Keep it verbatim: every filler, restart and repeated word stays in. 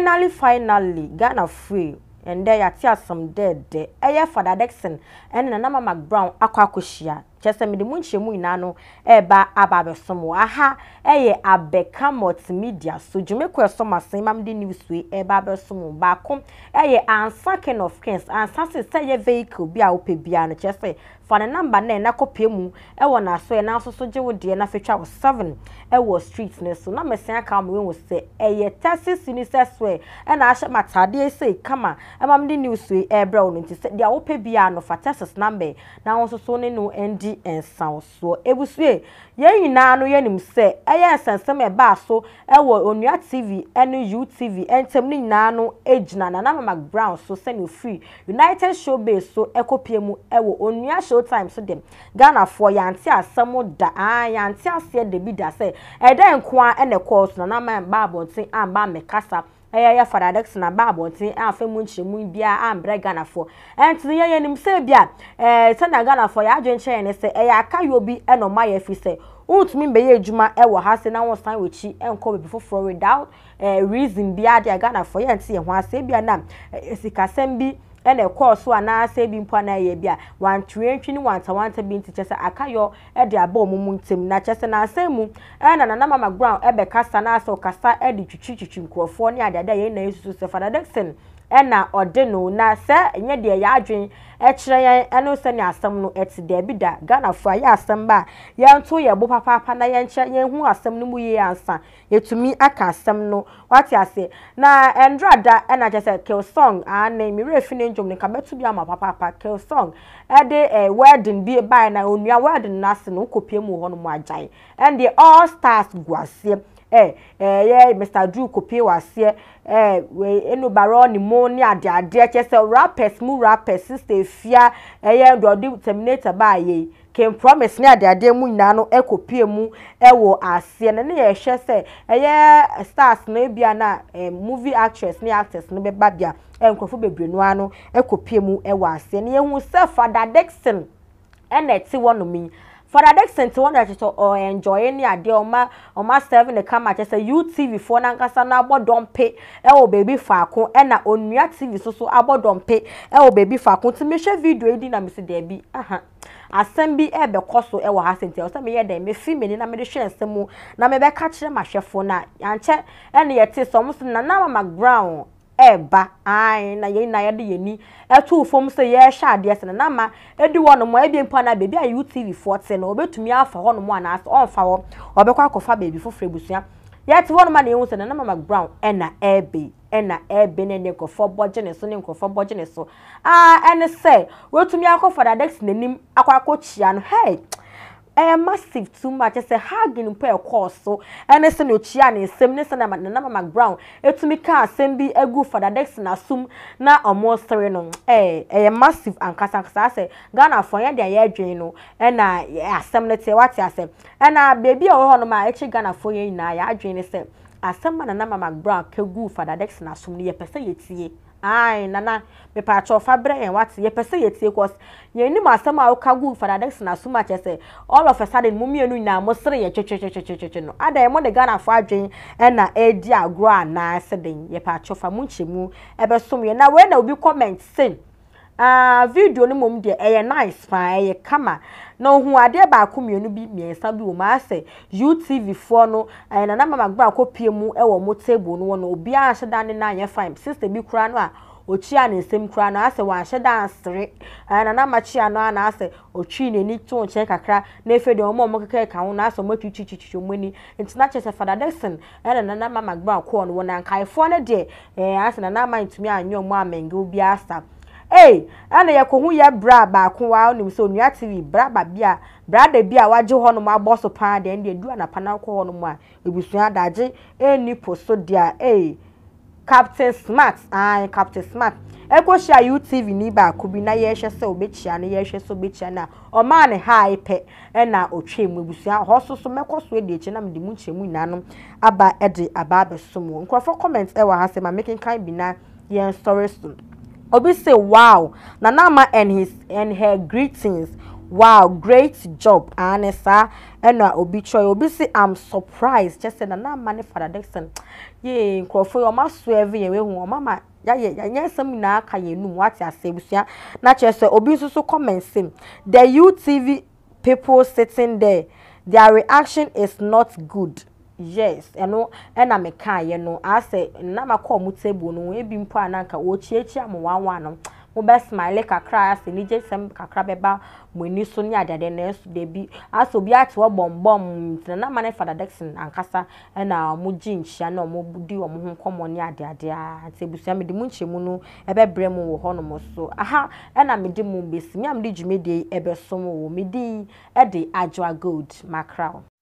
finally finally Ghana free and there ya some dead de eye Fada Dickson and na Mama MACBROWN akwa akohia chese me de munche mu ina no eba ababesomo aha eye abeka multimedia so jumeko esoma sen mam de news we eba abesomo ba kom eye ansa king of kings ansa se say vehicle bia ope bia no chese for the number na na kopie mu e wona so e na so so je wo de na fetwa wo seven e wo street ne so na mesen aka mo we wo se eye taxi sinister swear e na ahye matade say kama e mam de news we e bra wo nti se dia ope bia no for taxi number na wo so so ne no endi ensan so ebusue ye nyina no ye nim se eye ensensem e ba so e wo onua tv ene U T V entem ni nyina no ejina na Mama MACBROWN so se no free United Showbase so e kopie mu e wo onua showtime so dem Ghana for yanti asemo da ah yanti ase de bi da se e den kwa ene course na na man ba abontin amba mekasa eye ya Fada Dickson na ba abontin afa mu nchemu bia ambre Ghana for enti ye ye nim se bia eh se na Ghana for ya adwenche ne se e ya aka yo bi e no ma ye fi se untumi be ye adwuma e wo ha se na won san wechi enko be before without eh reason bia de Ghana for ye enti ye ho ase bia na esikasem bi and a course one I say being pana ye bia one twenty one to one to be into chesa akayo e de abo mumu tim na chesa na asemu e na na Mama MACBROWN e be kasa na so kasa e de twitwi twitwi nkrofo ne ade ade ye na yesu se Fada Dickson e na ode no na se nye de ya adwen e kire yan eno se ne asem no eti de bi da Ghana fo ya asem ba ye nto ye bo papa papa na ye nche ye hu asem no mu ye ansa yetumi aka asem no wati ase na endrada e na chesa kill song ana mi refi ne njom ne ka betu bi ama papa papa kill song e de eh, wedding bi by na onua wedding na se no kopie mu ho no mu ajan and the all stars guase eh eh yeah Mister Drew kopie wase eh we eno baro ni mo ni ade ade chese rappers mu rappers sister fia eh yeah do di terminator ba ye can promise ni ade ade mu nyina no ekopie mu ewo ase na ne ye hwe se eh yeah stars no bia na eh, movie actress ni actors no be ba bia enkrofo bebre no ano ekopie mu ewo ase ne ye hu se Fada Dickson ene ti wono mi Fada Dickson to one that or enjoy any idea oma oma seven the camera just a U T V for nankasa na abo don pay e o baby faako e na onua T V so so abo don pay e o baby faako ti me hwe video edi na me se there bi aha asem bi e be koso e wo ha senti o se me ye dem me fi me ni na me de hwe nsemu na me be ka kire mahwefo na yanche e na ye te so mo so na na Mama MACBROWN eba ai na ye na ye de yeni etu fom se ye hwa ade se na ma edi wono mo ebie mpa na bebi a U T V forty na obetumi afa hono mo ana ase onfa ho obekwa akofa bebi fofre busua ye te wono ma na ehun se na Mama MACBROWN ena ebe ena ebe ne ne kofo boje ne so ne kofo boje ne so ah ene se wetumi akofa Fada Dickson nanim akwa akochia no hey eh massive too much say hugging per course so ene se no chia ne sem ne se na Mama MACBROWN etumi ka asem bi egu Fada Dickson asum na omo sere no eh eh massive ankasa ankasa say Ghana for ye de ye adwen no e na asem ne te wati asem e na baby o ho no ma echi Ghana for ye na ya adwen ne se asem na Mama MACBROWN ka gu Fada Dickson asum ne ye pese ye tie ai nana me pa cho fabre en what ye pese ye tie cause ye ni masem a ka gu Fada Dickson asuma chese all of a sudden mumienu na mo sere ye twetwetwetwetwe no ada mo de Ghana fo adwen e na edi agro ana seden ye pa cho fa mu nchemu e be som ye na we na obi comment sin ah video ni mom de e nice fa e kama na ohu ade ba akomienu bi miensa bi wo ma se U T V four no na na Mama MACBROWN kopie mu e wo mo table no no obi a hyeda ne na ye fine sister bi kura no a ochia ne nsem kura no ase wan hyeda asere na na machia no na ase otwi ne ni to nche kakra na efe de omo mo keke ka ho na ase mo twitwitwitwo mani ntina chese Fada Dickson na na na Mama MACBROWN ko no na nkaifo ne de eh ase na na man tumi anyo mo amenge obi asa eh ana ye ko hu ye bra ba ko wa onim so onua T V bra ba bia bra da bia waje ho no ma boss pa de de du ana pana ko ho no mu a ebusua daje eni poso dia eh Captain Smart ah Captain Smart e ko shia U T V ni ba ko bi na ye hwe se obechia na ye hwe se obechia na o ma ne high pe e na otwem ebusua ho so so mekoso e de echi na me de mu nchemu nyinano aba e de aba be somo nkrofo comment e wa ha se ma making kind bi na ye stories soon Obi say wow Nanama and his and her greetings wow, great job Anessa and obi choy obi say I'm surprised just said na man Fada Dickson ye nkrofo o ma so every year we hu mama ya ye ya nyesam na aka ye nu what ya say busua na che say obi so so comment sim the U T V people sitting there their reaction is not good. Yes, you know, and I'm a kind, you know. I say, Nama call Mutable, no, we been put an anchor, or chechi, I'm one one. Mo best smile like a cry, and you just some crabba when you soon yada, then there's they be. I so be at to a bomb bomb, the Naman Fada Dickson and Cassa, and now Mujin, Shano, Mobudi, or Mohon common yada, dear, and say, Busami de Munche Muno, a bed bremo, honomo so. Aha, and I'm a demo base, me, I'm did you made a eber somo, midi, a day, ajwa good, MACBROWN.